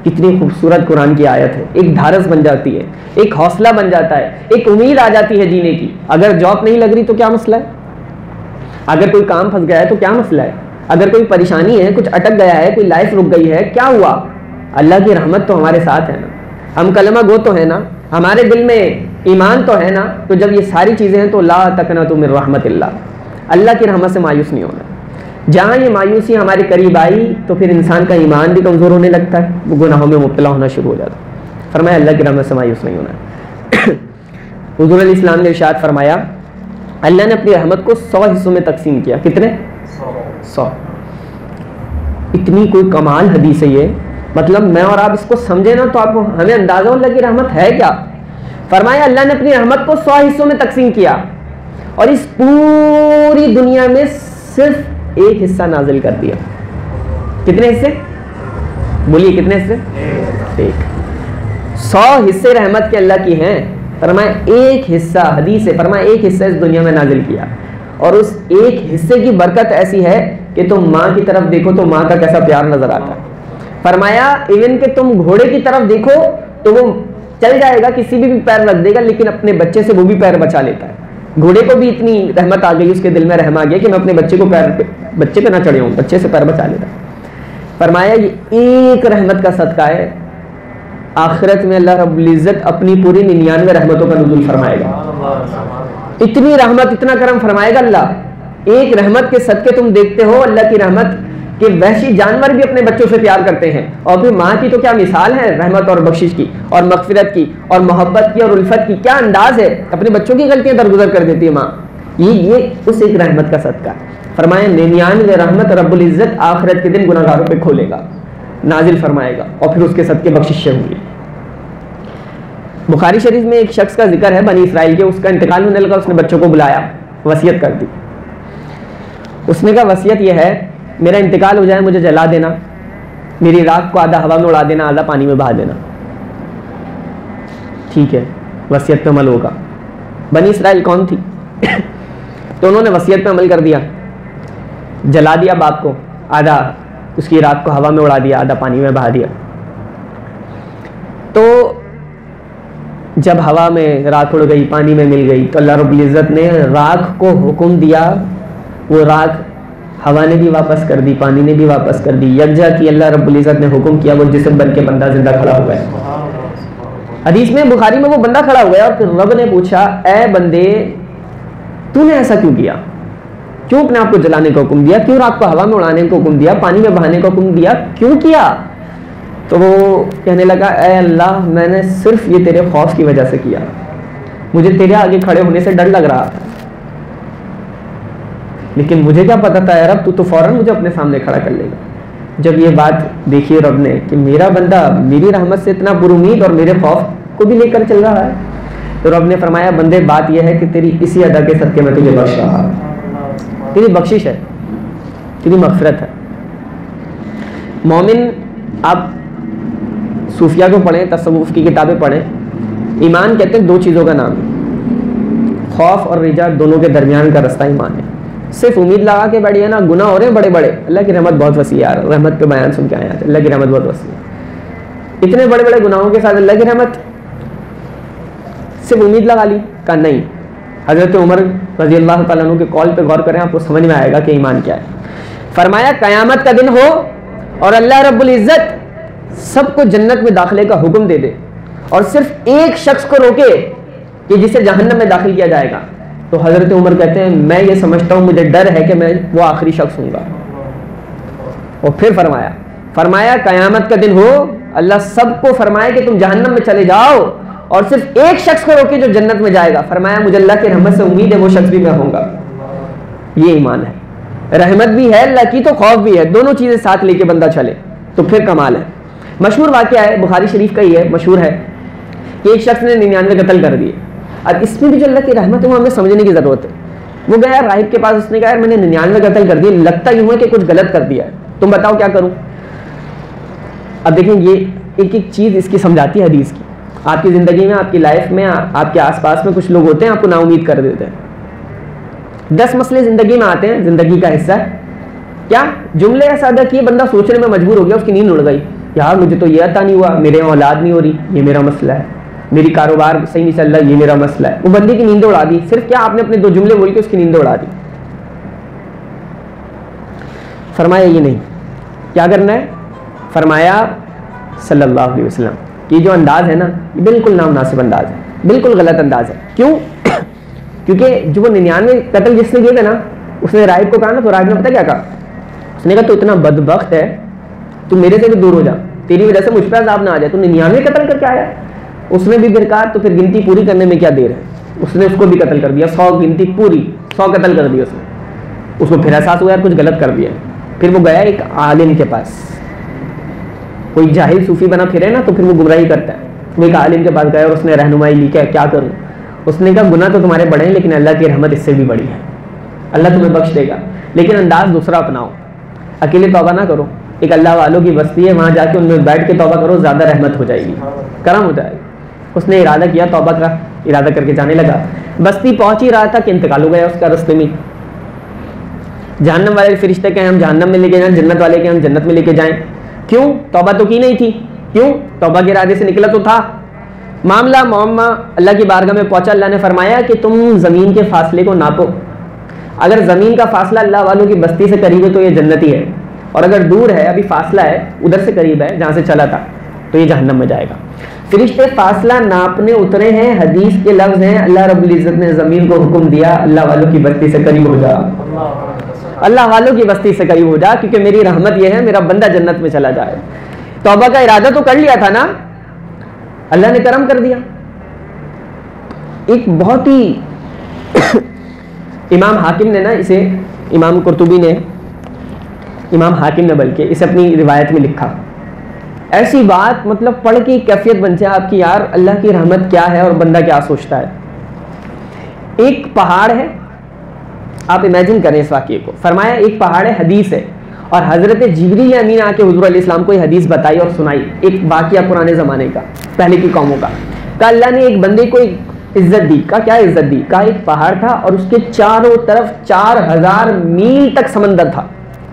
کتنی خوبصورت قرآن کی آیت ہے. ایک دھارس بن جاتی ہے, ایک حوصلہ بن جاتا ہے, ایک امید آ جاتی ہے جینے کی. اگر جاب نہیں لگ رہی تو کیا مسئلہ ہے, اگر کوئی کام پھنس گیا ہے تو کیا مسئلہ ہے, اگر کوئی پریشانی ہے, کچھ اٹک گیا ہے, کوئی لائف رک گئی ہے, کیا ہوا؟ اللہ کی رحمت تو ہمارے ساتھ ہے نا, ہم کلمہ گو تو ہے نا, ہمارے دل میں ایمان تو ہے نا. تو جب یہ ساری چیزیں ہیں تو لا تقنطوا من رحمت اللہ, اللہ کی رحمت سے مایوس نہیں ہونا. جہاں یہ مایوسی ہمارے قریب آئی تو پھر انسان کا ایمان بھی کمزور ہونے لگتا ہے, وہ گناہوں میں مبتلا ہونا شروع ہو جاتا ہے. فرمایا اللہ کی رحمت سے مایوس نہیں ہونا. حضور علیہ السلام نے ارشاد فرمایا اللہ نے اپنی رحمت کو 100 حصوں میں تقسیم کیا. کتنے؟ 100. اتنی کوئی کمال حدیث ہے یہ, مطلب میں اور آپ اس کو سمجھیں نا تو آپ کو ہمیں اندازہ ہو اللہ کی رحمت ہے کیا. فرمایا اللہ نے اپنی رحمت کو 100 حصوں میں تقسیم کیا اور اس پوری دنیا میں صرف ایک حصہ نازل کر دیا. کتنے حصے بولیے, کتنے حصے؟ ایک. 100 حصے رحمت کے اللہ کی ہیں, فرمایا ایک حصہ, حدیث ہے, فرمایا ایک حصہ اس دنیا میں نازل کیا. اور اس ایک حصے کی برکت ایسی ہے کہ تم ماں کی طرف دیکھو تو ماں کا کیسا پیار نظر آتا ہے. فرمایا ایون کہ تم گھوڑے کی طرف دیکھو تو وہ چل جائے گا, کسی بھی پیر رکھ دے گا, لیکن اپنے بچے سے وہ بھی پیر بچا لیتا ہے. گھوڑے کو بھی اتنی رحمت آ گئی, اس کے دل میں رحم آ گیا کہ میں اپنے بچے پہ نہ چڑھے ہوں, بچے سے پیر بچا لیتا. فرمایا یہ ایک رحمت کا صدقہ ہے, آخرت میں اللہ رب العزت اپنی پوری 99 رحمتوں کا نزول فرمائے گا. اتنی رحمت, اتنا کرم فرمائے گا اللہ. ایک رحمت کے صدقے تم دیکھتے ہو اللہ کی رحمت کہ وحشی جانور بھی اپنے بچوں سے پیار کرتے ہیں, اور پھر ماں کی تو کیا مثال ہے رحمت اور بخشش کی اور مغفرت کی اور محبت کی اور الفت کی, کیا انداز ہے, اپنے بچوں کی غلطیاں درگزر کر دیتی ہے ماں. یہ اس ایک رحمت کا صدقہ. فرمایا 99 رحمت رب العزت آخرت کے دن گناہگاروں پہ کھولے گا, نازل فرمائے گا, اور پھر اس کے صدقے بخششیں ہوں گی. بخاری شریف میں ایک شخص کا ذکر ہے بنی اسرائیل کے, اس کا انتقال ہونے لگا, اس نے بچوں کو بلایا, وصیت کر دی. اس نے کہا وصیت یہ ہے میرا انتقال ہو جائے مجھے جلا دینا, میری راکھ کو آدھا ہوا میں اڑا دینا, آدھا پانی میں بہا دینا. ٹھیک ہے, وصیت پہ عمل ہوگا. بنی اسرائیل کون تھی؟ تو انہوں نے وصیت پہ عمل کر دیا, جلا دیا باپ کو, آدھا اس کی راکھ کو ہوا میں اڑا دیا, آدھا پانی میں بہا دیا. تو جب ہوا میں راکھ اڑ گئی, پانی میں مل گئی, تو اللہ رب العزت نے راکھ کو حکم دیا, وہ راکھ ہوا نے بھی واپس کر دی, پانی نے بھی واپس کر دی, یکجا کی. اللہ رب العزت نے حکم کیا, وہ جسم بن کے بندہ زندہ کھڑا ہوا ہے. حدیث میں بخاری میں وہ بندہ کھڑا ہوا ہے, اور پھر رب نے پوچھا اے بندے تو نے ایسا کیوں کیا, کیوں اپنے آپ کو جلانے کا حکم دیا, کیوں راکھ کو ہوا میں اڑانے کا حکم دیا, پانی میں بہانے کا حکم دیا, کیوں کیا؟ تو وہ کہنے لگا اے اللہ میں نے صرف یہ تیرے خوف کی وجہ سے کیا, مجھے تیرے آگے کھڑے ہونے سے ڈر لگ رہا تھا, لیکن مجھے کیا پتا تھا اے رب تو فوراً مجھے اپنے سامنے کھڑا کر لے گا. جب یہ بات دیکھی رب نے کہ میرا بندہ میری رحمت سے اتنا پر امید اور میرے خوف کو بھی لے کر چل رہا ہے, تو رب نے فرمایا بندے بات یہ ہے کہ تیری اسی ادا کے صدقے میں تجھے بخش رہا, تیری بخشش ہے, تیری مغفرت ہے. مومن آپ صوفیہ کو پڑھیں, تصوف کی کتابیں پڑھیں, ایمان کہتے ہیں 2 چیزوں کا نام ہے, خوف اور رجا, دونوں کے درمیان کا رستہ ایمان ہے. صرف امید لگا کے بیٹھیے نا, گناہ ہو رہے ہیں بڑے بڑے, اللہ کی رحمت بہت وسیع ہے یار, رحمت پہ بیان سن کے آئے ہیں, اللہ کی رحمت بہت وسیع ہے. اتنے بڑے بڑے گناہوں کے ساتھ اللہ کی رحمت, صرف امید لگا لی, کہا نہیں. حضرت عمر رضی اللہ تعالیٰ عنہ کے قول پہ غور کریں, آپ کو سمجھ میں آئے گا کہ ایمان کیا ہے. فرمایا قیامت کا دن ہو اور اللہ رب العزت سب کو جنت میں داخلے کا حکم دے دے, اور صرف ایک شخص کو روکے کہ جسے جہنم میں داخل کیا جائے گا, تو حضرت عمر کہتے ہیں میں یہ سمجھتا ہوں, مجھے ڈر ہے کہ میں وہ آخری شخص ہوں گا. اور پھر فرمایا قیامت کا دن ہو, اللہ سب کو فرمائے کہ تم جہنم میں چلے جاؤ, اور صرف ایک شخص کو روکے جو جنت میں جائے گا. فرمایا مجھے اللہ کی رحمت سے امید ہے وہ شخص بھی میں ہوں گا. یہ ایمان ہے, رحمت بھی ہے اللہ کی تو خوف بھی ہے, دونوں چیزیں ساتھ لے کے بندہ چلے تو پھر کمال ہے. مشہور واقعہ ہے, بخاری شریف کا ہی ہے, مشہور ہے کہ ایک شخص نے 99 قتل کر دیے. اب اس میں بھی جو اللہ کی رحمت ہے وہ ہمیں سمجھنے کی ضرورت ہے. وہ گیا راہب کے پاس, اس نے کہا میں نے 99 قتل کر دیے, لگتا یوں ہے کہ کچھ غلط کر دیا ہے, تم بتاؤ کیا کروں. اب دیکھیں یہ ایک ایک چیز اس کی سمجھاتی ہے حدیث کی. آپ کی زندگی میں, آپ کی لائف میں, آپ کے آس پاس میں کچھ لوگ ہوتے ہیں آپ کو نا امید کر دیتے ہیں. 10 مسئلے زندگی میں آتے ہیں, زندگی کا حصہ ہے. کیا جملے ایسا ادا کیے بندہ سوچنے میں مجبور ہو گیا, اس کی نیند اڑ گئی, یار مجھے تو یہ عطا نہیں ہوا، میرے اولاد نہیں ہو رہی، یہ میرا مسئلہ ہے، میری کاروبار صحیح نہیں چل رہا، یہ میرا مسئلہ ہے. وہ بندے کی نیند اڑا دی. صرف کیا آپ نے اپنے 2 جملے بول کے اس کی نیند اڑا دی. فرمایا یہ نہیں، کیا کرنا ہے؟ فرمایا صلی اللہ علیہ وسلم یہ جو انداز ہے نا یہ بالکل نامناسب انداز ہے، بالکل غلط انداز ہے. کیوں؟ کیونکہ جو وہ 99 قتل جس نے کیے تھے نا اس نے راہب کو کہا نا، تو راہب نے پتہ کیا کہا؟ اس نے کہا تو اتنا بدبخت ہے، تو میرے سے بھی دور ہو جا، تیری وجہ سے مجھ پہ عذاب نہ آ جائے، تو 99 قتل کر کے آیا. اس نے بھی پھر کہا تو پھر گنتی پوری کرنے میں کیا دیر ہے. اس نے اس کو بھی قتل کر دیا، 100 گنتی پوری، 100 قتل کر دیا اس نے. اس کو پھر احساس ہوا یار کچھ غلط کر دیا. پھر وہ گیا ایک عالم کے پاس. کوئی جاہل صوفی بنا پھرے نا تو پھر وہ گمراہی کرتا ہے. وہ ایک عالم کے پاس گیا اور اس نے رہنمائی لی کہ کیا کروں. اس نے کہا گناہ تو تمہارے بڑے ہیں لیکن اللہ کی رحمت اس سے بھی بڑی ہے، اللہ تمہیں بخش دے گا، لیکن انداز دوسرا اپناؤ. اکیلے توبہ نہ کرو، ایک اللہ والوں کی بستی ہے وہاں جا کے ان میں بیٹھ کے توبہ کرو، زیادہ رحمت ہو جائے گی، کرم ہو جائے گا. اس نے ارادہ کیا، توبہ کا ارادہ کر کے جانے لگا. بستی پہنچ ہی رہا تھا کہ انتقال ہو گیا اس کا رستے میں. جہنم والے فرشتے کہ ہم جہنم میں لے کے جائیں، جنت والے کہ ہم جنت میں لے کے جائیں. کیوں؟ توبہ تو کی نہیں تھی. کیوں؟ توبہ کے ارادے سے نکلا تو تھا. معاملہ معمہ اللہ کی بارگاہ میں پہنچا. اللہ نے فرمایا کہ تم زمین کے فاصلے کو ناپو. اگر زمین کا فاصلہ اللہ والوں کی بستی سے قریب ہے تو یہ جنتی ہے، اور اگر دور ہے، ابھی فاصلہ ہے، ادھر سے قریب ہے جہاں سے چلا تھا، تو یہ جہنم میں جائے گا. فرشتے فاصلہ ناپنے اترے ہیں. حدیث کے لفظ ہیں اللہ رب العزت نے زمین کو حکم دیا اللہ والوں کی بستی سے قریب ہو جا، اللہ والوں کی بستی سے قریب ہو جا، کیونکہ میری رحمت یہ ہے میرا بندہ جنت میں چلا جائے. توبہ کا ارادہ تو کر لیا تھا نا، اللہ نے کرم کر دیا. ایک بہت ہی امام حاکم نے نا اسے، امام قرطبی نے، امام حاکم نے بلکہ اسے اپنی روایت میں لکھا. ایسی بات مطلب پڑھ کے کیفیت بن جائے آپ کی، یار اللہ کی رحمت کیا ہے اور بندہ کیا سوچتا ہے. ایک پہاڑ ہے، آپ امیجن کریں اس واقعے کو. فرمایا ایک پہاڑ ہے، حدیث ہے، اور حضرت جبریل امین آ کے حضور علیہ السلام کو یہ حدیث بتائی اور سنائی. ایک واقعہ پرانے زمانے کا، پہلے کی قوموں کا. کہا اللہ نے ایک بندے کو ایک عزت دی. کہا کیا عزت دی؟ کہا ایک پہاڑ تھا اور اس کے چاروں طرف 4000 میل تک سمندر تھا.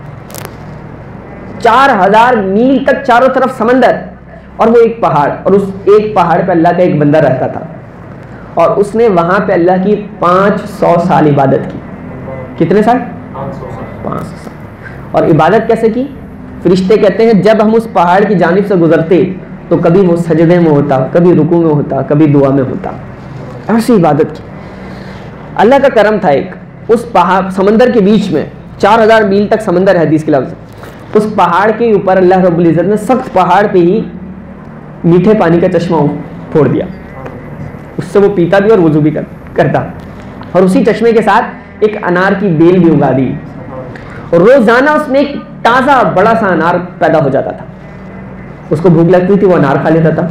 4000 میل تک چاروں طرف سمندر، اور وہ ایک پہاڑ، اور اس ایک پہاڑ پہ اللہ کا ایک بندہ رہتا تھا، اور اس نے وہاں پہ اللہ کی 500 سال عبادت کی. کتنے سال؟ 500 سال. اور عبادت کیسے کی؟ فرشتے کہتے ہیں جب ہم اس پہاڑ کی جانب سے گزرتے تو کبھی وہ سجدے میں ہوتا، کبھی رکوع میں ہوتا، کبھی دعا میں ہوتا. ایسی عبادت کی. اللہ کا کرم تھا. ایک اس پہاڑ سمندر کے بیچ میں 4000 میل تک سمندر ہے، حدیث کے لفظ. اس پہاڑ کے اوپر اللہ رب العزت نے سخت پہاڑ پہ ہی میٹھے پانی کا چشمہ پھوڑ دیا. اس سے وہ پیتا بھی اور وضو بھی کرتا، اور اسی چشمے کے ساتھ ایک انار کی بیل بھی اگا دی. اور روزانہ اس میں ایک تازہ بڑا سا انار پیدا ہو جاتا تھا. اس کو بھوک لگتی تھی، وہ انار کھا لیتا تھا.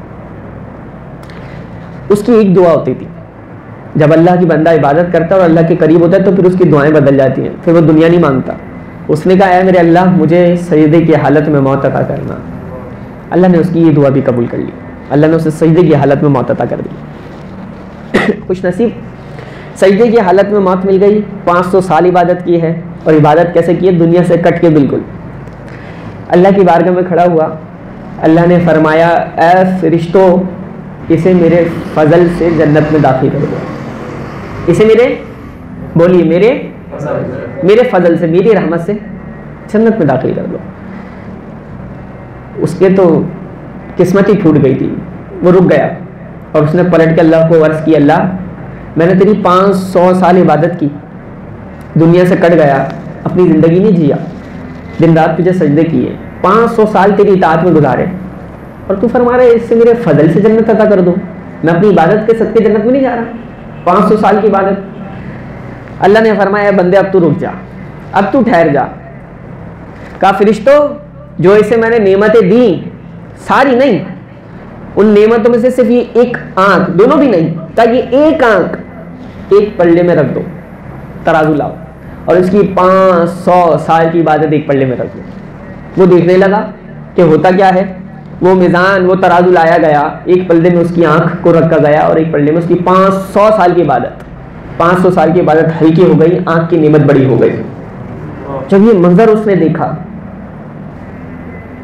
اس کی ایک دعا ہوتی تھی، جب اللہ کی بندہ عبادت کرتا ہے اور اللہ کے قریب ہوتا ہے تو پھر اس کی دعائیں بدل جاتی ہیں، پھر وہ دنیا نہیں مانگتا. اس نے کہا اے میرے اللہ مجھے سجدے کی حالت میں موت عطا کرنا. اللہ نے اس کی یہ دعا بھی قبول کر لی. اللہ نے اسے سجدے کی حالت میں موت عطا کر دی. خوش نصیب، سجدے کی حالت میں موت مل گئی. 500 سال عبادت کی ہے، اور عبادت کیسے کی ہے؟ دنیا سے کٹ کے بالکل. اللہ کی بارگاہ میں کھڑا ہوا. اللہ نے فرمایا اے فرشتوں اسے میرے فضل سے جنت میں داخل کر دو. اسے میرے، بولیے میرے فضل سے، میری رحمت سے جنت میں داخل کر دو. اس کے تو قسمت ہی ٹوٹ گئی تھی. وہ رک گیا اور اس نے پلٹ کے اللہ کو عرض کی اللہ میں نے تیری 500 سال عبادت کی، دنیا سے کٹ گیا، اپنی زندگی نہیں جیا، دن رات تجھے سجدے کیے، 500 سال تیری اطاعت میں گزارے، اور تو فرما رہے اس سے میرے فضل سے جنت عطا کر دو. میں اپنی عبادت کے صدقے جنت میں نہیں جا رہا. 500 سال کی عبادت. اللہ نے فرمایا بندے اب تو رک جا، اب تو ٹھہر جا. کہا فرشتوں جو اسے میں نے نعمتیں دی ساری نہیں، ان نعمتوں میں سے صرف یہ ایک آنکھ، دونوں بھی نہیں، کہا یہ ایک آنکھ ایک پلڑے میں رکھ دو، ترازو لاؤ، اور اس کی 500 سال کی عبادت ایک پلڑے میں رکھ دو. وہ دیکھنے لگا کہ ہوتا کیا ہے. وہ میزان، وہ ترازو لایا گیا، ایک پلڑے میں اس کی آنکھ کو رکھا گیا اور ایک پلڑے میں اس کی 500 سال کی عبادت. 500 سال کی عبادت ہلکی ہو گئی، آنکھ کی نعمت بڑی ہو گئی. جب یہ منظر اس نے دیکھا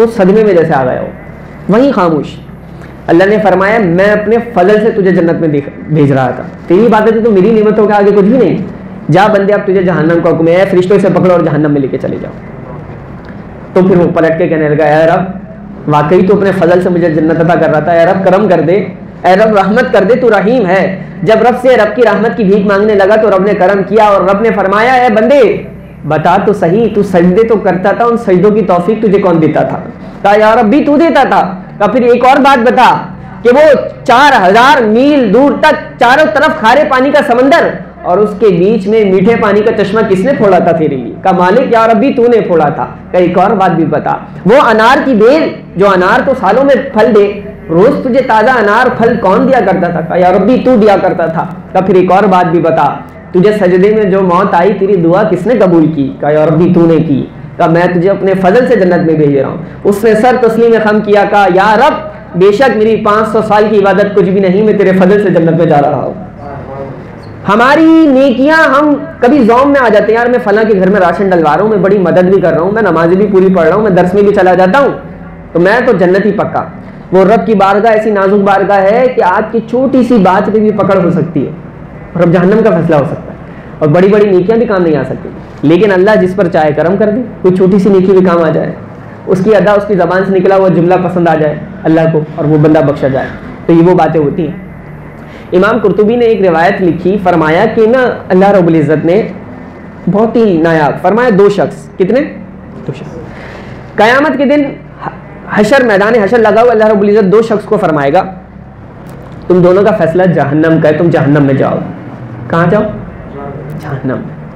تو صدمے میں جیسے آ گیا ہو، وہیں خاموش. اللہ نے فرمایا میں اپنے فضل سے تجھے جنت میں بھیج رہا تھا، تیری باتیں تو میری نعمتوں کے آگے کچھ بھی نہیں. جا بندے اب تجھے جہنم کا حکم ہے، فرشتوں سے پکڑو اور جہنم میں لے کے چلے جاؤ. تو پھر وہ پلٹ کے کہنے لگا اے رب واقعی تو اپنے فضل سے مجھے جنت عطا کر رہا تھا، اے رب کرم کر دے، اے رب رحمت کر دے، تو رحیم ہے. جب رب سے رب کی رحمت کی بھیک مانگنے لگا تو رب نے کرم کیا اور رب نے فرمایا اے بندے بتا تو صحیح، تو سجدے تو کرتا تھا، ان سجدوں کی توفیق تجھے کون دیتا تھا؟ کہا یا رب بھی تو دیتا تھا. کہا پھر ایک اور بات بتا کہ وہ 4000 میل دور تک چاروں طرف کھارے پانی کا سمندر اور اس کے بیچ میں میٹھے پانی کا چشمہ کس نے پھوڑا تھا تیرے لیے؟ کہا مالک یا ربی تو نے پھوڑا تھا. کہا ایک اور بات بھی بتا، وہ انار کی بیل جو انار تو سالوں میں پھل دے، روز تجھے تازہ انار پھل کون دیا کرتا تھا؟ کہا یا ربی تو دیا کرتا تھا. کہا پھر ایک اور بات بھی بتا، تجھے سجدے میں جو موت آئی تیری دعا کس نے قبول کی؟ کہا یا ربی تو نے کی. کہا میں تجھے اپنے فضل سے جنت میں بھیج رہا ہوں. اس نے سر تسلیم خم کیا، کہا یا رب بے شک میری 500 سال کی عبادت کچھ بھی نہیں، میں تیرے فضل سے جنت میں جا رہا ہوں. ہماری نیکیاں ہم کبھی زوم میں آ جاتے ہیں، یار میں فلاں کے گھر میں راشن ڈلوا رہا ہوں، میں بڑی مدد بھی کر رہا ہوں، میں نمازیں بھی پوری پڑھ رہا ہوں، میں درس میں بھی چلا جاتا ہوں، تو میں تو جنت ہی پکا. وہ رب کی بارگاہ ایسی نازک بارگاہ ہے کہ آج کی چھوٹی سی بات پہ بھی پکڑ ہو سکتی ہے اور اب جہنم کا فیصلہ ہو سکتا ہے، اور بڑی بڑی نیکیاں بھی کام نہیں آ سکتی. لیکن اللہ جس پر چاہے کرم کر دے، کوئی چھوٹی سی نیکی بھی کام آ جائے، اس کی ادا اس کی زبان سے نکلا ہوا جملہ پسند آ جائے اللہ کو اور وہ بندہ بخشا جائے. تو یہ وہ باتیں ہوتی ہیں. امام قرطبی نے ایک روایت لکھی، فرمایا کہ نا اللہ رب العزت نے بہت ہی نایاب فرمایا، 2 شخص، کتنے؟ 2 شخص قیامت کے دن حشر میدان حشر لگا ہوا، اللہ رب العزت 2 شخص کو فرمائے گا تم دونوں کا فیصلہ جہنم کا ہے، تم جہنم میں جاؤ. کہاں جاؤ؟ جہنم.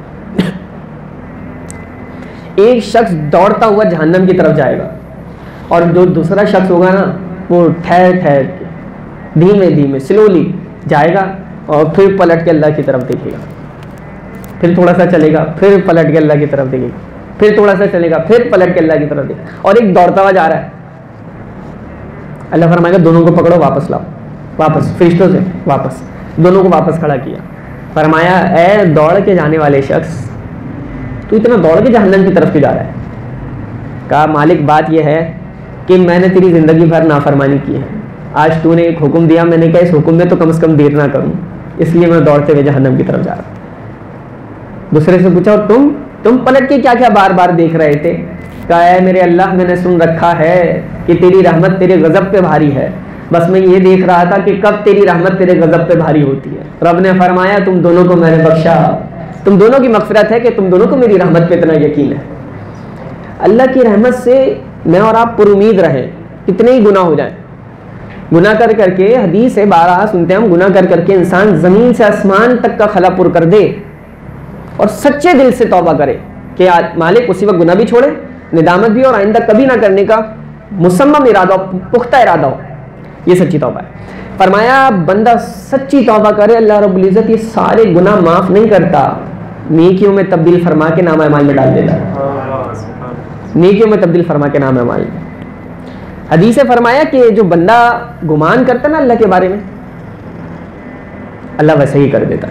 ایک شخص دوڑتا ہوا جہنم کی طرف جائے گا اور جو دوسرا شخص ہوگا نا وہ ٹھہر ٹھہر کے دھیمے دھیمے سلولی جائے گا اور پھر پلٹ کے اللہ کی طرف دیکھے گا، پھر تھوڑا سا چلے گا، پھر پلٹ کے اللہ کی طرف دیکھے گا، پھر تھوڑا سا چلے گا، پھر پلٹ کے اللہ کی طرف دیکھے گا، اور ایک دوڑتا ہوا جا رہا ہے. اللہ فرمائے گا دونوں کو پکڑو، واپس لاؤ، واپس فرشتوں سے واپس، دونوں کو واپس کھڑا کیا. فرمایا اے دوڑ کے جانے والے شخص، تو اتنا دوڑ کے جہنم کی طرف کیوں جا رہا ہے؟ کہا مالک بات یہ ہے کہ میں نے تیری زندگی بھر نافرمانی کی ہے، آج تو نے ایک حکم دیا، میں نے کہا اس حکم میں تو کم از کم دیر نہ کروں، اس لیے میں دوڑتے ہوئے جہنم کی طرف جا رہا ہوں. دوسرے سے پوچھا اور تم پلٹ کے کیا کیا بار بار دیکھ رہے تھے؟ کہا اے میرے اللہ میں نے سن رکھا ہے کہ تیری رحمت تیرے غضب پہ بھاری ہے، بس میں یہ دیکھ رہا تھا کہ کب تیری رحمت تیرے غضب پہ بھاری ہوتی ہے. رب نے فرمایا تم دونوں کو میں نے بخشا، تم دونوں کی مغفرت ہے کہ تم دونوں کو میری رحمت پہ اتنا یقین ہے. اللہ کی رحمت سے میں اور آپ پر امید رہیں، کتنے ہی گناہ ہو جائیں. گناہ کر کر کے، حدیث ہے بارہا سنتے ہیں ہم، گناہ کر کر کے انسان زمین سے آسمان تک کا خلا پر کر دے اور سچے دل سے توبہ کرے کہ مالک اسی وقت گناہ بھی چھوڑے، ندامت بھی اور آئندہ کبھی نہ کرنے کا مصمم ارادہ ہو، پختہ ارادہ ہو، یہ سچی توبہ ہے. فرمایا بندہ سچی توبہ کرے، اللہ رب العزت یہ سارے گناہ معاف نہیں کرتا، نیکیوں میں تبدیل فرما کے نام اعمال میں ڈال دیتا ہے، نیکیوں میں تبدیل فرما کے نام اعمال میں. حدیث فرمایا کہ جو بندہ گمان کرتا نا اللہ کے بارے میں، اللہ ویسے ہی کر دیتا ہے.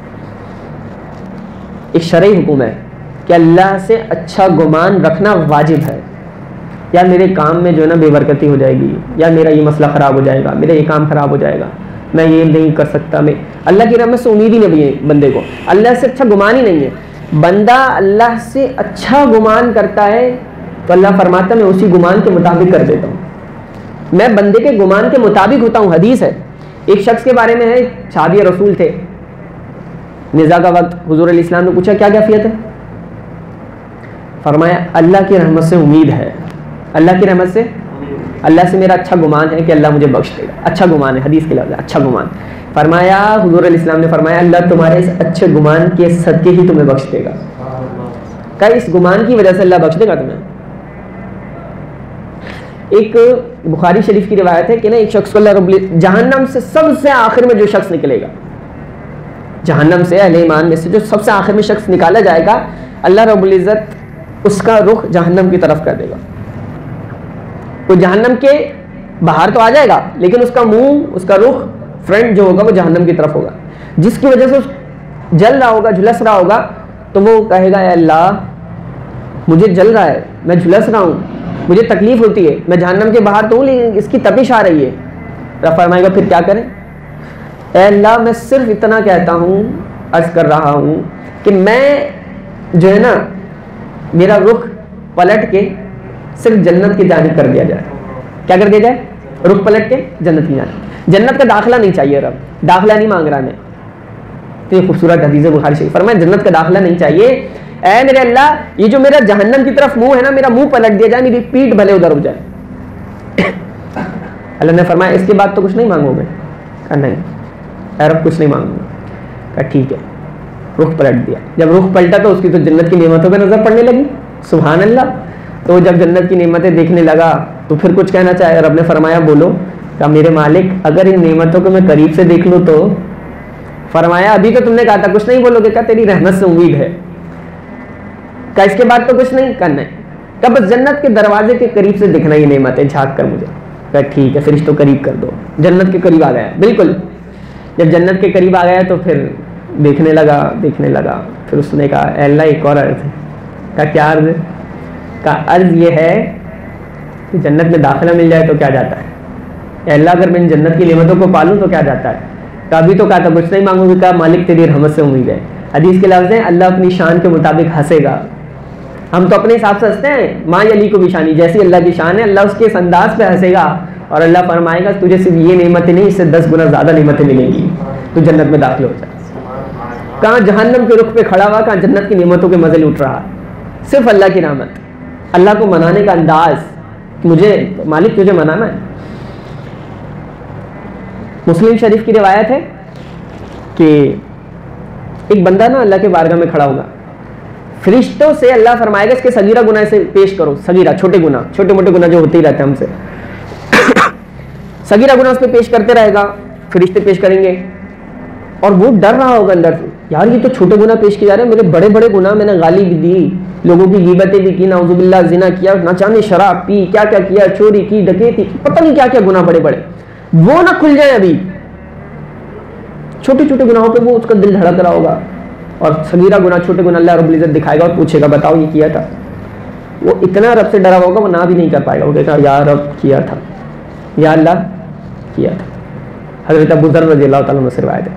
ایک شرعی حکم ہے کہ اللہ سے اچھا گمان رکھنا واجب ہے. یا میرے کام میں جو ہے نا بے برکتی ہو جائے گی، یا میرا یہ مسئلہ خراب ہو جائے گا، میرا یہ کام خراب ہو جائے گا، میں یہ نہیں کر سکتا، میں اللہ کی رحمت سے امید ہی نہیں ہے بندے کو، اللہ سے اچھا گمان ہی نہیں ہے. بندہ اللہ سے اچھا گمان کرتا ہے تو اللہ فرماتا ہے میں اسی گمان کے مطابق کر دیتا ہوں، میں بندے کے گمان کے مطابق ہوتا ہوں. حدیث ہے ایک شخص کے بارے میں ہے، صحابی رسول تھے، نزا کا وقت حضور علیہ السلام نے پوچھا کیا کیفیت ہے؟ فرمایا اللہ کی رحمت سے امید ہے، اللہ کی رحمت سے، اللہ سے میرا اچھا گمان ہے کہ اللہ مجھے بخش دے گا. اچھا گمان ہے، حدیث کے لفظ اچھا گمان. فرمایا حضور علیہ السلام نے فرمایا اللہ تمہارے اس اچھے گمان کے صدقے ہی تمہیں بخش دے گا. کہا اس گمان کی وجہ سے اللہ بخش دے گا تمہیں. ایک بخاری شریف کی روایت ہے کہ نا ایک شخص کو اللہ رب جہنم سے سب سے آخر میں جو شخص نکلے گا، جہنم سے اہل ایمان میں سے جو سب سے آخر میں شخص نکالا جائے گا، اللہ رب العزت اس کا رخ جہنم کی طرف کر دے گا. وہ جہنم کے باہر تو آ جائے گا لیکن اس کا منہ، اس کا رخ، فرنٹ جو ہوگا وہ جہنم کی طرف ہوگا، جس کی وجہ سے جل رہا ہوگا، جھلس رہا ہوگا. تو وہ کہے گا اے اللہ مجھے جل رہا ہے، میں جھلس رہا ہوں، مجھے تکلیف ہوتی ہے, میں جہنم کے باہر تو ہوں لیکن اس کی تپش آ رہی ہے. رب فرمائے گا پھر کیا کریں؟ اے اللہ میں صرف اتنا کہتا ہوں, عرض کر رہا ہوں کہ میں جو ہے نا میرا رخ پلٹ کے صرف جنت کی جانب کر دیا جائے. کیا کر دیا جائے؟ رخ پلٹ کے جنت کی جانب. جنت کا داخلہ نہیں چاہیے رب, داخلہ نہیں مانگ رہا میں. تو یہ خوبصورت حدیث بخاری شریف, فرمایا جنت کا داخلہ نہیں چاہیے, اے میرے اللہ یہ جو میرا جہنم کی طرف منہ ہے نا, میرا منہ پلٹ دیا جائے, میری پیٹھ بھلے ادھر ہو جائے. اللہ نے فرمایا اس کے بعد تو کچھ نہیں مانگو گے؟ کہا نہیں اے رب کچھ نہیں مانگوں گا. کہا ٹھیک ہے, رخ پلٹ دیا. جب رخ پلٹا تو اس کی تو جنت کی نعمتوں پہ نظر پڑنے لگی. سبحان اللہ. تو جب جنت کی نعمتیں دیکھنے لگا تو پھر کچھ کہنا چاہے, رب نے فرمایا بولو. کہا میرے مالک اگر ان نعمتوں کو میں قریب سے دیکھ لوں تو. فرمایا ابھی تو تم نے کہا تھا کچھ نہیں بولو گے. کہا تیری رحمت سے امید ہے. کہا اس کے بعد تو کچھ نہیں کرنا ہے. کہا بس جنت کے دروازے کے قریب سے دکھنا یہ نعمتیں جھانک کر مجھے. کہا ٹھیک ہے فرشتوں قریب کر دو. جنت کے قریب آ گیا بالکل. جب جنت کے قریب آ گیا تو پھر دیکھنے لگا. پھر اس نے کہا اے اللہ ایک اور عرض ہے. کہا کیا عرض ہے؟ کہا عرض یہ ہے کہ جنت میں داخلہ مل جائے تو کیا جاتا ہے؟ اے اللہ اگر میں ان جنت کی نعمتوں کو پالوں تو کیا جاتا ہے؟ کہا ابھی تو کہا تھا کچھ نہیں مانگوں گی. کہا مالک تیری رحمت سے امید ہے. حدیث کے لفظ ہیں اللہ اپنی شان کے مطابق ہنسے گا. ہم تو اپنے حساب سے ہنستے ہیں, ماں علی کو بھی شانی, جیسی اللہ کی شان ہے اللہ اس کے اس انداز پہ ہنسے گا. اور اللہ فرمائے گا تجھے صرف یہ نعمتیں نہیں, اس سے 10 گنا زیادہ نعمتیں ملیں گی, تو جنت میں داخل ہو جائے. کہاں جہنم کے رخ پہ کھڑا ہوا, کہاں جنت کی نعمتوں کے مزے لوٹ رہا. صرف اللہ کی رحمت, اللہ کو منانے کا انداز, مجھے مالک تجھے منانا ہے. مسلم شریف کی روایت ہے کہ ایک بندہ نا اللہ کے بارگاہ میں کھڑا ہوگا, فرشتوں سے اللہ فرمائے گا اس کے صغیرہ گناہ سے پیش کرو. صغیرہ چھوٹے گناہ, چھوٹے موٹے گناہ جو ہوتے ہی رہتے ہیں ہم سے, صغیرہ گناہ اس پہ پیش کرتے رہے گا, فرشتے پیش کریں گے. اور وہ ڈر رہا ہوگا اندر سے, یار یہ تو چھوٹے گناہ پیش کیے جا رہے ہیں, میرے بڑے بڑے گناہ, میں نے گالی بھی دی, لوگوں کی غیبتیں بھی کی, نعوذ باللہ زنا کیا, نہ جانے شراب پی, کیا کیا کیا, چوری کی, ڈکیتی کی, پتہ نہیں کیا کیا گناہ بڑے بڑے, وہ نہ کھل جائیں ابھی. چھوٹے چھوٹے گناہوں پہ وہ اس کا دل دھڑک رہا ہوگا, اور صغیرہ گناہ, چھوٹے گناہ اللہ رب العزت دکھائے گا اور پوچھے گا بتاؤ یہ کیا تھا. وہ اتنا رب سے ڈرا ہوگا وہ نہ بھی نہیں کر پائے گا, وہ کہتا یا رب کیا تھا, یا اللہ کیا تھا. حضرت ابو ذر رضی اللہ تعالیٰ عنہ سے روایت ہے,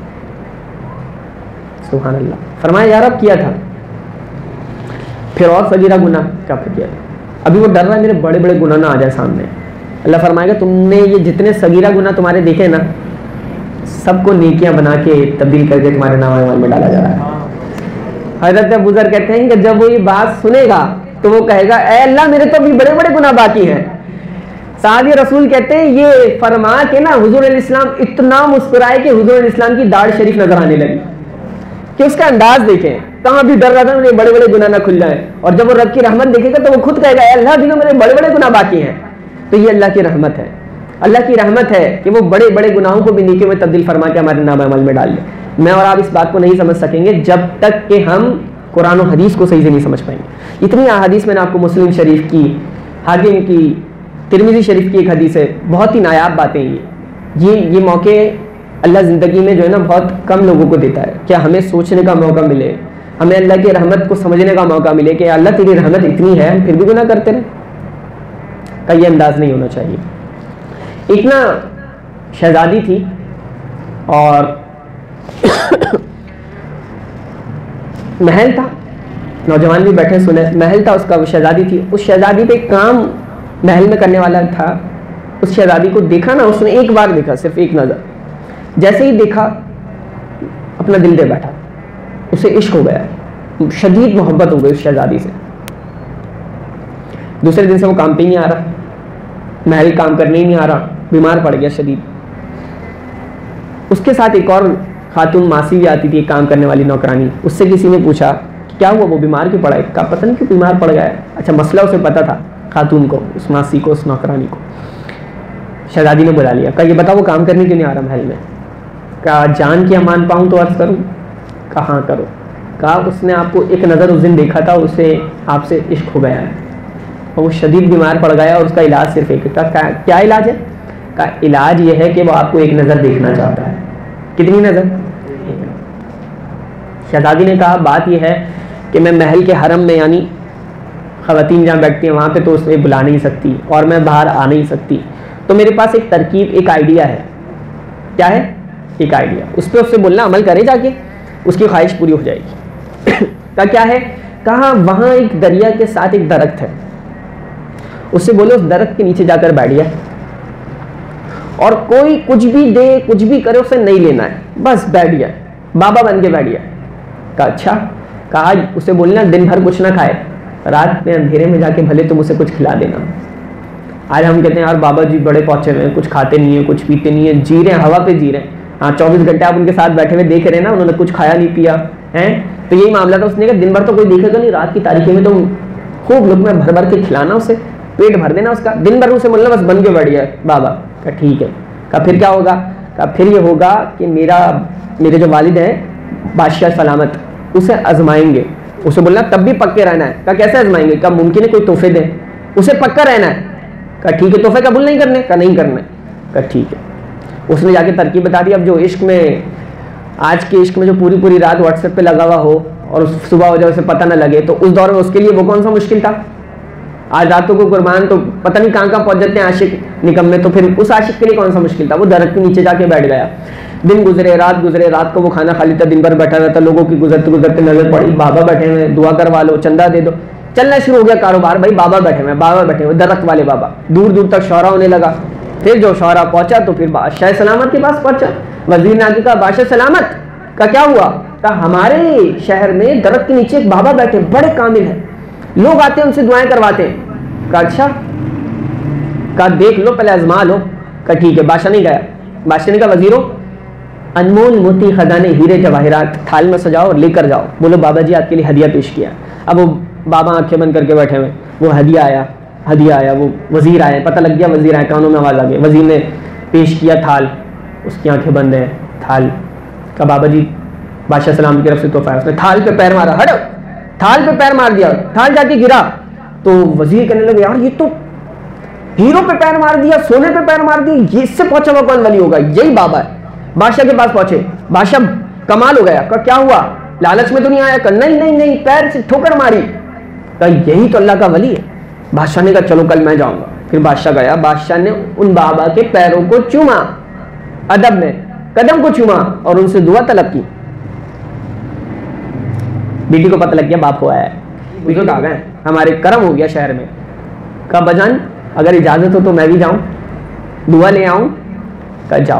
سبحان اللہ, فرمایا یا رب کیا تھا. پھر اور صغیرہ گناہ کا پھر کیا تھا. ابھی وہ ڈر رہا ہے میرے بڑے بڑے گناہ نہ آ جائے سامنے. اللہ فرمائے گا تم نے یہ جتنے صغیرہ گناہ تمہارے دیکھے نا, سب کو نیکیاں بنا کے تبدیل کر کے تمہارے نام اعمال میں ڈالا جا رہا ہے. حضرت ابو ذر کہتے ہیں کہ جب وہ یہ بات سنے گا تو وہ کہے گا اے اللہ میرے تو ابھی بڑے بڑے گناہ باقی ہیں. صحابی رسول کہتے ہیں یہ فرما کے نا حضور علیہ السلام اتنا مسکرائے کہ حضور علیہ السلام کی داڑھ شریف نظر آنے لگی, کہ اس کا انداز دیکھیں, کہاں بھی ڈر رہا تھا میرے بڑے بڑے گناہ نہ کھل جائیں. اور جب وہ رب کی رحمت دیکھے گا تو وہ خود کہے گا اے اللہ ابھی تو میرے بڑے بڑے گناہ باقی ہیں. تو یہ اللہ کی رحمت ہے, اللہ کی رحمت ہے کہ وہ بڑے بڑے گناہوں کو بھی نیکیوں میں تبدیل فرما کے ہمارے نام عمل میں ڈال لے. میں اور آپ اس بات کو نہیں سمجھ سکیں گے جب تک کہ ہم قرآن و حدیث کو صحیح سے نہیں سمجھ پائیں گے. اتنی احادیث میں نے آپ کو مسلم شریف کی, حاکم کی, ترمذی شریف کی ایک حدیث ہے, بہت ہی نایاب باتیں یہ موقع اللہ زندگی میں جو ہے نا بہت کم لوگوں کو دیتا ہے, کیا ہمیں سوچنے کا موقع ملے, ہمیں اللہ کی رحمت کو سمجھنے کا موقع ملے کہ اللہ تیری رحمت اتنی ہے پھر بھی گناہ کرتے رہے. کا یہ انداز نہیں ہونا چاہیے. ایک نا شہزادی تھی اور محل تھا, نوجوان بھی بیٹھے سنے, محل تھا اس کا, وہ شہزادی تھی. اس شہزادی پہ کام محل میں کرنے والا تھا. اس شہزادی کو دیکھا نا, اس نے ایک بار دیکھا, صرف ایک نظر, جیسے ہی دیکھا اپنا دل دے بیٹھا, اسے عشق ہو گیا, شدید محبت ہو گئی اس شہزادی سے. دوسرے دن سے وہ کام پہ ہی نہیں آ رہا, محل کام کرنے ہی نہیں آ رہا, بیمار پڑ گیا شدید. اس کے ساتھ ایک اور خاتون ماسی بھی آتی تھی, ایک کام کرنے والی نوکرانی. اس سے کسی نے پوچھا کہ کیا ہوا, وہ بیمار کیوں پڑا ہے؟ کہا پتہ نہیں کیوں بیمار پڑ گیا ہے. اچھا مسئلہ اسے پتا تھا, خاتون کو, اس ماسی کو, اس نوکرانی کو. شہزادی نے بلا لیا, کہا یہ بتاؤ وہ کام کرنے کیوں نہیں آ رہا محل میں؟ کہا جان کی امان پاؤں تو عرض کروں. کہا ہاں کرو. کہا اس نے آپ کو ایک نظر اس دن دیکھا تھا, اسے آپ سے عشق ہو گیا ہے, اور وہ شدید بیمار پڑ گیا, اور اس کا علاج صرف ایک. کہا کیا علاج ہے؟ کہا علاج یہ ہے کہ وہ آپ کو ایک نظر دیکھنا چاہتا ہے. کتنی نظر؟ شہزادی نے کہا بات یہ ہے کہ میں محل کے حرم میں یعنی خواتین جہاں بیٹھتی ہیں وہاں پہ تو اسے بلا نہیں سکتی اور میں باہر آ نہیں سکتی، تو میرے پاس ایک ترکیب، ایک آئیڈیا ہے. کیا ہے؟ ایک آئیڈیا. اس پہ اس سے بولنا عمل کرے، جا کے اس کی خواہش پوری ہو جائے گی. کہا کیا ہے؟ کہا وہاں ایک دریا کے ساتھ ایک درخت ہے، اس سے بولے اس درخت کے نیچے جا کر بیٹھ جائے اور کوئی کچھ بھی دے کچھ بھی کرے اسے نہیں لینا ہے، بس بیٹھ جائے، بابا بن کے بیٹھ جائے. کہا اچھا. کہا اسے بولنا دن بھر کچھ نہ کھائے، رات میں اندھیرے میں جا کے بھلے تم اسے کچھ کھلا دینا. آج ہم کہتے ہیں یار بابا جی بڑے پہنچے ہوئے ہیں، کچھ کھاتے نہیں ہیں، کچھ پیتے نہیں ہیں، جی رہے ہیں، ہوا پہ جی رہے ہیں. ہاں 24 گھنٹے آپ ان کے ساتھ بیٹھے ہوئے دیکھ رہے ہیں نا، انہوں نے کچھ کھایا نہیں پیا ہے. تو یہی معاملہ تھا. اس نے کہا دن بھر تو کوئی دیکھے گا نہیں، رات کی تاریکی میں تو خوب لوگ میں بھر بھر کے کھلانا، اسے پیٹ بھر دینا اس کا، دن بھر اسے بولنا بس بن کے بیٹھ جائے بابا. کہا ٹھیک ہے. کہا پھر کیا ہوگا؟ کہا پھر یہ ہوگا کہ میرے جو والد ہیں بادشاہ سلامت اسے آزمائیں گے. اسے بولنا تب بھی پکے رہنا ہے. کہا کیسے آزمائیں گے؟ کہا ممکن ہے کوئی تحفے دیں، اسے پکا رہنا ہے. کہا ٹھیک ہے. تحفے قبول نہیں کرنے؟ کہا نہیں کرنے. کہا ٹھیک ہے. اس نے جا کے ترکیب بتا دی. اب جو عشق میں آج کے عشق میں جو پوری رات واٹس ایپ پہ لگا ہوا ہو اور صبح ہو جائے اسے پتہ نہ لگے، تو اس دور میں اس کے لیے وہ کون سا مشکل تھا. آج راتوں کو قربان تو پتہ نہیں کہاں پہنچ جاتے ہیں عاشق نکمے، تو پھر اس عاشق کے لیے کون سا مشکل تھا. وہ درخت کے نیچے جا کے بیٹھ گیا. دن گزرے، رات کو وہ کھانا کھا لیتا، دن بھر بیٹھا رہتا. لوگوں کی گزرتے نظر پڑی، بابا بیٹھے ہوئے، دعا کروا لو، چندہ دے دو. چلنا شروع ہو گیا کاروبار. بھائی بابا بیٹھے ہوئے درخت والے بابا. دور تک شعرا ہونے لگا. پھر جو شعرا پہنچا تو پھر بادشاہ سلامت کے پاس پہنچا. وزیر نے آ کے کہا بادشاہ سلامت کا کیا ہوا؟ کہا ہمارے شہر میں درخت کے نیچے ایک بابا بیٹھے، بڑے کامل ہیں، لوگ آتے ہیں ان سے دعائیں کرواتے ہیں. کہا اچھا. کہا دیکھ لو، پہلے آزما لو. کہا ٹھیک ہے. بادشاہ نہیں گیا. بادشاہ نے کہا وزیروں انمول موتی خزانے ہیرے جواہرات تھال میں سجاؤ اور لے کر جاؤ. بولو بابا جی آپ کے لیے ہدیہ پیش کیا. اب وہ بابا آنکھیں بند کر کے بیٹھے ہوئے، وہ ہدیہ آیا، وہ وزیر آئے، پتہ لگ گیا وزیر آئے، کانوں میں آواز آ گئی. وزیر نے پیش کیا تھال، اس کی آنکھیں بند ہیں. تھال کا بابا جی بادشاہ سلام کی طرف سے تحفہ ہے. اس نے تھال پہ پیر مارا، ہٹو. تھال پہ پیر مار دیا، تھال جا کے گرا. تو وزیر کہنے لگے یار یہ تو ہیرو پہ پیر مار دیا، سونے پہ پیر مار دیا، یہ اس سے پہنچا ہوا کون ولی ہوگا؟ یہی بابا ہے. بادشاہ کے پاس پہنچے. بادشاہ کمال ہو گیا. کہا کیا ہوا؟ لالچ میں تو نہیں آیا؟ کہا نہیں پیر سے ٹھوکر ماری. کہا یہی تو اللہ کا ولی ہے. بادشاہ نے کہا چلو کل میں جاؤں گا. پھر بادشاہ گیا. بادشاہ نے ان بابا کے پیروں کو چوما، ادب میں قدم کو چوما اور ان سے دعا طلب کی. بیٹی کو پتہ لگ گیا باپ کو آیا ہے. بزرگ آ گئے، ہمارے کرم ہو گیا شہر میں. کہا بجان اگر اجازت ہو تو میں بھی جاؤں، دعا لے آؤں. کہا جاؤ.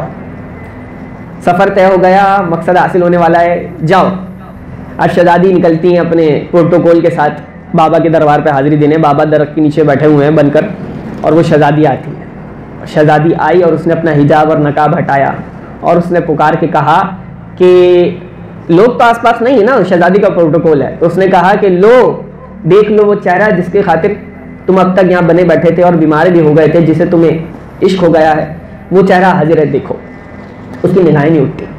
سفر طے ہو گیا، مقصد حاصل ہونے والا ہے، جاؤ. اب شہزادی نکلتی ہیں اپنے پروٹوکول کے ساتھ بابا کے دربار پہ حاضری دینے. بابا درخت کے نیچے بیٹھے ہوئے ہیں بن کر، اور وہ شہزادی آتی ہے. شہزادی آئی اور اس نے اپنا حجاب اور نقاب ہٹایا اور اس نے پکار کے کہا کہ لوگ تو آس پاس نہیں ہے نا، شہزادی کا پروٹوکول ہے. تو اس نے کہا کہ لو دیکھ لو وہ چہرہ جس کی خاطر تم اب تک یہاں بنے بیٹھے تھے اور بیمار بھی ہو گئے تھے، جسے تمہیں عشق ہو گیا ہے، وہ چہرہ حاضر ہے، دیکھو. اس کی نگاہیں نہیں اٹھتی،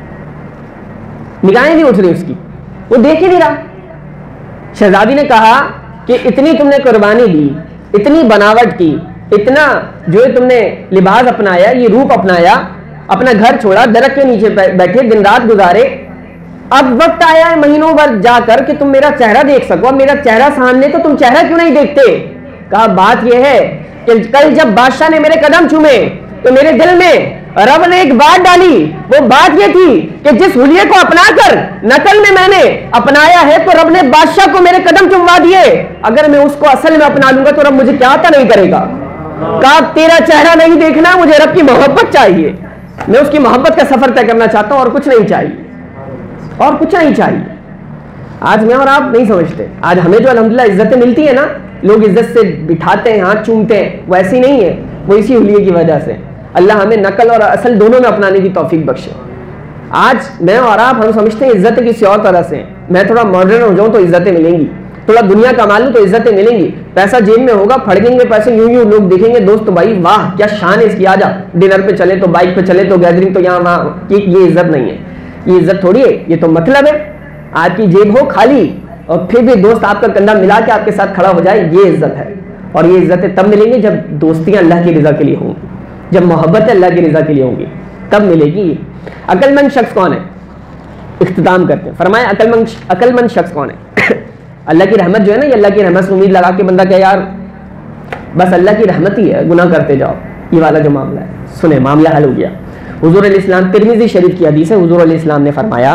نگاہیں نہیں اٹھ رہی اس کی، وہ دیکھ ہی نہیں رہا. شہزادی نے کہا کہ اتنی تم نے قربانی دی، اتنی بناوٹ کی، اتنا جو تم نے لباس اپنایا، یہ روپ اپنایا، اپنا گھر چھوڑا، درخت کے نیچے بیٹھے دن رات گزارے، اب وقت آیا ہے مہینوں بعد جا کر کہ تم میرا چہرہ دیکھ سکو. اب میرا چہرہ سامنے تو تم چہرہ کیوں نہیں دیکھتے؟ کہا بات یہ ہے کہ کل جب بادشاہ نے میرے قدم چومے تو میرے دل میں رب نے ایک بات ڈالی. وہ بات یہ تھی کہ جس حلیے کو اپنا کر نقل میں نے اپنایا ہے تو رب نے بادشاہ کو میرے قدم چموا دیے. اگر میں اس کو اصل میں اپنا لوں گا تو رب مجھے کیا عطا نہیں کرے گا. کہا تیرا چہرہ نہیں دیکھنا، مجھے رب کی محبت چاہیے. میں اس کی محبت کا سفر طے کرنا چاہتا ہوں، اور کچھ نہیں چاہیے، اور کچھ نہیں چاہیے. آج میں اور آپ نہیں سمجھتے. آج ہمیں جو الحمدللہ عزتیں ملتی ہیں نا، لوگ عزت سے بٹھاتے ہیں، ہاتھ چومتے ہیں، وہ ایسی نہیں ہے. وہ اسی حلیے کی وجہ سے. اللہ ہمیں نقل اور اصل دونوں میں اپنانے کی توفیق بخشے. آج میں اور آپ ہم سمجھتے ہیں عزت کسی اور طرح سے. میں تھوڑا ماڈرن ہو جاؤں تو عزتیں ملیں گی، تھوڑا دنیا کما لوں تو عزتیں ملیں گی، پیسہ جیب میں ہوگا پھڑکیں گے پیسے، یوں لوگ دیکھیں گے دوست بھائی واہ کیا شان ہے اس کی، آ جا ڈنر پہ چلے تو بائک پہ چلے تو گیدرنگ تو یہاں وہاں. یہ عزت نہیں ہے، یہ عزت تھوڑی ہے. یہ تو مطلب ہے آپ کی جیب ہو خالی اور پھر بھی دوست آپ کا کندھا ملا کے آپ کے ساتھ کھڑا ہو جائے، یہ عزت ہے. اور یہ عزتیں تب ملیں گی جب دوستیاں اللہ کی رضا کے لیے ہوں گی، جب محبت اللہ کی رضا کے لیے ہوں گی، تب ملے گی. عقل مند شخص کون ہے؟ اختتام کرتے ہیں. فرمایا عقل مند شخص کون ہے؟ اللہ کی رحمت جو ہے نا، یہ اللہ کی رحمت سے امید لگا کے بندہ کہ یار بس اللہ کی رحمت ہی ہے، گناہ کرتے جاؤ، یہ والا جو معاملہ ہے، سنیں معاملہ حل ہو گیا. حضور علیہ السلام، ترمذی شریف کی حدیث ہے، حضور علیہ السلام نے فرمایا،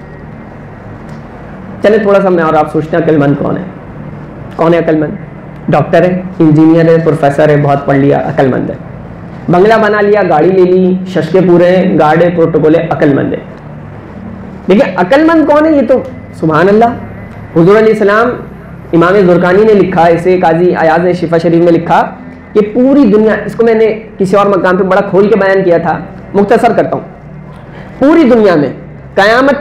چلے تھوڑا سا میں اور آپ سوچتے ہیں عقل مند کون ہے؟ کون ہے عقل مند؟ ڈاکٹر ہے، انجینئر ہے، پروفیسر ہے، بہت پڑھ لیا، عقل مند ہے. بنگلہ بنا لیا، گاڑی لے لی، ششکے پورے ہیں، گارڈ پروٹوکول ہے، عقل مند ہے. دیکھیں عقل مند کون ہے، یہ تو سبحان اللہ. حضور علیہ السلام، امام زرقانی نے لکھا اسے، قاضی ایاز نے شفا شریف میں لکھا کہ پوری دنیا، اس کو میں نے کسی اور مقام پہ بڑا کھول کے بیان کیا تھا، مختصر کرتا ہوں. پوری دنیا میں قیامت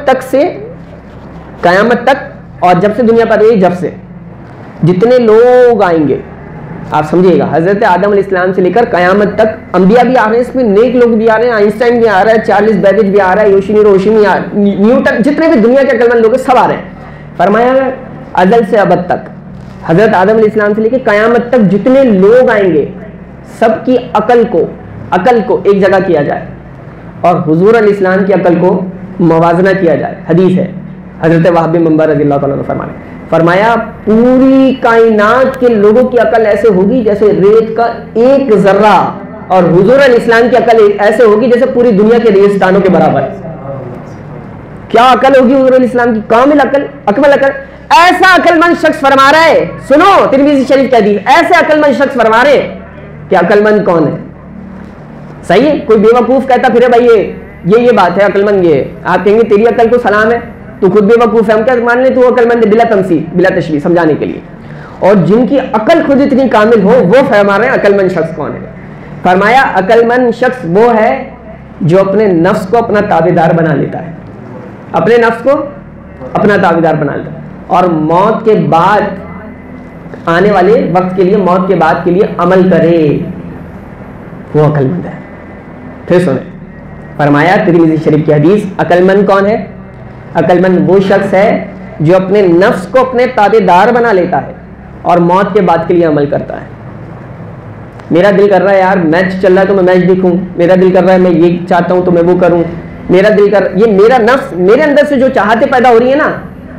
تک اور جب سے دنیا پر رہی، جب سے جتنے لوگ آئیں گے، آپ سمجھیے گا، حضرت آدم علیہ السلام سے لے کر قیامت تک انبیاء بھی آ رہے ہیں، اس میں نیک لوگ بھی آ رہے ہیں، آئنسٹائن بھی آ رہا ہے، چارلس بیبیج بھی آ رہا ہے، روشنی نیوٹن، جتنے بھی دنیا کے عقل مند لوگ ہیں سب آ رہے ہیں. فرمایا ازل سے ابد تک، حضرت آدم علیہ السلام سے لے کے قیامت تک جتنے لوگ آئیں گے، سب کی عقل کو ایک جگہ کیا جائے اور حضور علیہ السلام کی عقل کو موازنہ کیا جائے. حدیث ہے، حضرت وہب بن منبر رضی اللہ تعالیٰ عنہ فرمایا پوری کائنات کے لوگوں کی عقل ایسے ہوگی جیسے ریت کا ایک ذرہ، اور حضور علیہ السلام کی عقل ایسے ہوگی جیسے پوری دنیا کے ریگستانوں کے برابر. کیا عقل ہوگی حضور علیہ السلام کی؟ کامل عقل، اکمل عقل. ایسا عقل مند شخص فرما رہا ہے، سنو ترمذی شریف کا حدیث، ایسے عقل مند شخص فرما رہے کہ عقل مند کون ہے؟ صحیح ہے. کوئی بیوقوف کہتا پھر بھائی یہ بات ہے عقل مند یہ ہے، آپ کہیں گے تیری عقل کو سلام ہے، تو خود بیوقوف ہے، ہم کیا مان لیں تو عقل مند ہے، بلا تمثیل بلا تشبیہ، سمجھانے کے لیے. اور جن کی عقل خود اتنی کامل ہو وہ فرما رہے ہیں عقل مند شخص کون ہے. فرمایا عقل مند شخص وہ ہے جو اپنے نفس کو اپنا تابعدار بنا لیتا ہے، اپنے نفس کو اپنا تابعدار بنا لیتا ہے، اور موت کے بعد آنے والے وقت کے لیے، موت کے بعد کے لیے عمل کرے، وہ عقل مند ہے. پھر سنیں، فرمایا ترمذی شریف کی حدیث، عقل مند کون ہے؟ عقل مند وہ شخص ہے جو اپنے نفس کو اپنے تابعدار بنا لیتا ہے اور موت کے بعد کے لیے عمل کرتا ہے. میرا دل کر رہا ہے یار میچ چل رہا ہے تو میں میچ دیکھوں، میرا دل کر رہا ہے میں یہ چاہتا ہوں تو میں وہ کروں، میرا دل کر، یہ میرا نفس، میرے اندر سے جو چاہتے پیدا ہو رہی ہے نا،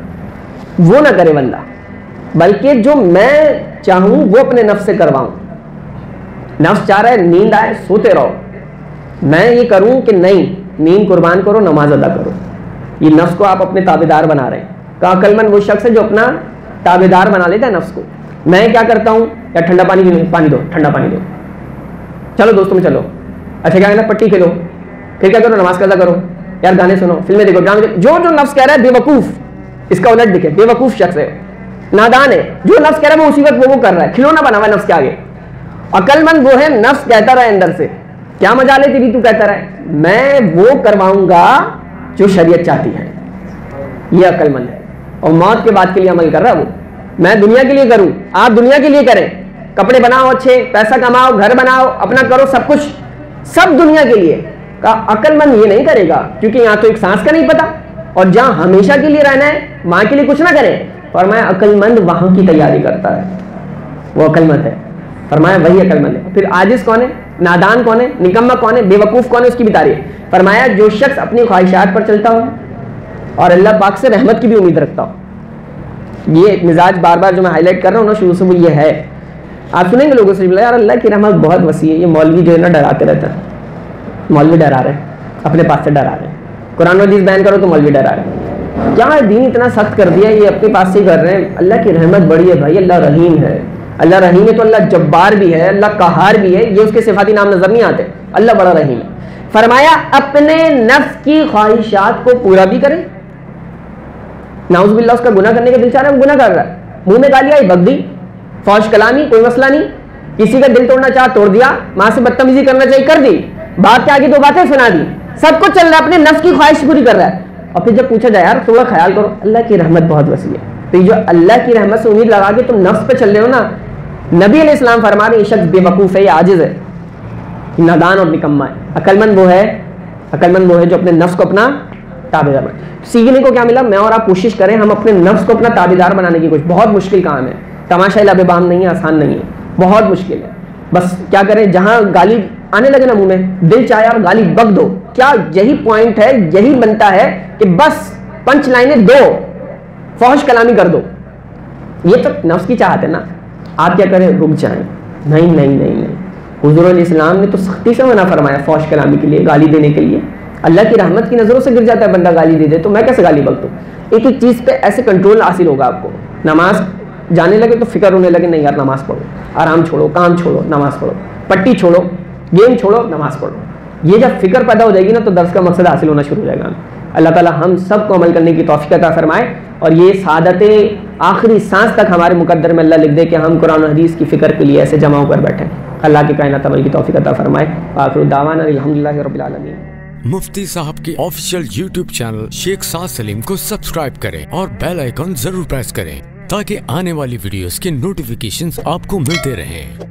وہ نہ کرے بندہ، بلکہ جو میں چاہوں وہ اپنے نفس سے کرواؤں. نفس چاہ رہا ہے نیند آئے سوتے رہو، میں یہ کروں کہ نہیں، نیند قربان کرو، نماز ادا کرو. یہ نفس کو آپ اپنے تابعدار بنا رہے ہیں. کہا عقل مند وہ شخص ہے جو اپنا تابعدار بنا لیتا ہے نفس کو. میں کیا کرتا ہوں، یا ٹھنڈا پانی دو، ٹھنڈا پانی دو، چلو دوستوں میں چلو، اچھا کیا کہنا، پٹی کھیلو، پھر کیا کرو، نماز قضا کرو، یار گانے سنو، فلمیں دیکھو، ڈرامے دیکھو. جو نفس کہہ رہا ہے بیوقوف، اس کا الٹ دکھے، بیوقوف شخص ہے، نادان ہے. جو نفس کہہ رہا ہے وہ اسی وقت وہ کر رہا ہے، کھلونا بنا ہوا ہے نفس کے آگے. عقل مند وہ ہے نفس کہتا رہے اندر سے، کیا مجا لے تیری، تو کہتا رہے میں وہ کرواؤں گا جو شریعت چاہتی ہے. یہ عقل مند ہے، اور موت کے بعد کے لیے عمل کر رہا ہے. وہ میں دنیا کے لیے کروں، آپ دنیا کے لیے کریں، کپڑے بناؤ اچھے، پیسہ کماؤ، گھر بناؤ، اپنا کرو، سب کچھ سب دنیا کے لیے. عقل مند یہ نہیں کرے گا، کیونکہ یہاں تو ایک سانس کا نہیں پتا، اور جہاں ہمیشہ کے لیے رہنا ہے وہاں کے لیے کچھ نہ کرے. فرمایا عقل مند وہاں کی تیاری کرتا ہے، وہ عقل مند ہے. فرمایا وہی عقل مند ہے. پھر عاجز کون ہے، نادان کون ہے، نکما کون ہے، بے وقوف کون ہے، اس کی بھی تعریف. فرمایا جو شخص اپنی خواہشات پر چلتا ہو اور اللہ پاک سے رحمت کی بھی امید رکھتا ہو. یہ مزاج بار بار جو میں ہائی لائٹ کر رہا ہوں نا شروع سے، وہ یہ ہے. آپ سنیں گے لوگوں سے یار اللہ کی رحمت بہت وسیع ہے، یہ مولوی جو ہے نا ڈراتے رہتا ہے، مولوی ڈرا رہے ہیں، اپنے پاس سے ڈرا رہے ہیں. قرآن و حدیث بیان کرو تو مولوی ڈرا رہے ہیں. کیا دین اتنا سخت کر دیا، یہ اپنے پاس سے کر رہے ہیں. اللہ کی رحمت بڑی ہے بھائی، اللہ رحیم ہے. اللہ رحیم ہے تو اللہ جبار بھی ہے، اللہ قہار بھی ہے. یہ اس کے صفاتی نام نظر نہیں آتے، اللہ بڑا رحیم ہے. فرمایا اپنے نفس کی خواہشات کو پورا بھی کرے. نعوذ باللہ اس کا گناہ کرنے کا دل چاہ رہا ہے، وہ گناہ کر رہا ہے، منہ میں گالیاں بک دی، فوش کلامی کوئی مسئلہ نہیں، کسی کا دل توڑنا چاہ توڑ دیا، ماں سے بدتمیزی کرنا چاہیے کر دی، بات کے آگے دو باتیں سنا دی، سب کچھ چل رہا ہے، اپنے نفس کی خواہش پوری کر رہا ہے. اور پھر جب پوچھا جائے یار تھوڑا خیال کرو، اللہ کی رحمت بہت وسیع ہے. تو یہ جو اللہ کی رحمت سے امید لگا کے تم نفس پہ چل رہے ہو نا، نبی علیہ السلام فرما رہے ہیں یہ شخص بے وقوف ہے، یہ عاجز ہے، یہ نادان اور نکما ہے. عقل مند وہ ہے جو اپنے نفس کو اپنا تابعدار بنائے. سیکھنے کو کیا ملا، میں اور آپ کوشش کریں ہم اپنے نفس کو اپنا تابعدار بنانے کی کوشش. بہت مشکل کام ہے، تماشا لب بام نہیں ہے، آسان نہیں ہے، بہت مشکل ہے. بس کیا کریں، جہاں گالی آنے لگے نا منہ میں، دل چاہے اور گالی بک دو. کیا یہی پوائنٹ ہے، یہی بنتا ہے کہ بس پنچ لائنیں دو، فحش کلامی کر دو. یہ تو نفس کی چاہت ہے نا. آپ کیا کریں, رک جائیں, نہیں نہیں نہیں نہیں. حضور علیہ السلام نے تو سختی سے منع فرمایا فوش کلامی کے لیے, گالی دینے کے لیے. اللہ کی رحمت کی نظروں سے گر جاتا ہے بندہ گالی دے دے, تو میں کیسے گالی بکتوں. ایک ایک چیز پہ ایسے کنٹرول حاصل ہوگا آپ کو. نماز جانے لگے تو فکر ہونے لگے, نہیں یار نماز پڑھو, آرام چھوڑو, کام چھوڑو, نماز پڑھو, پٹی چھوڑو, گیم چھوڑو, نماز پڑھو. یہ جب فکر پیدا ہو جائے گی نا تو درس کا مقصد حاصل ہونا شروع ہو جائے گا. اللہ تعالی ہم سب کو عمل کرنے کی توفیق عطا فرمائے, اور یہ سعادت آخری سانس تک ہمارے مقدر میں اللہ لکھ دے کہ ہم قرآن و حدیث کی فکر کے لیے ایسے جمع ہو کر بیٹھیں. اللہ کی کائنات عمل کی توفیق عطا فرمائے. آخر دعوانا الحمدللہ رب العالمین. مفتی صاحب کی آفیشیل یوٹیوب چینل شیخ سعد سلیم کو سبسکرائب کریں اور بیل آئیکن ضرور پریس کریں تاکہ آنے والی ویڈیوز کے نوٹیفیکیشنز آپ کو ملتے رہیں.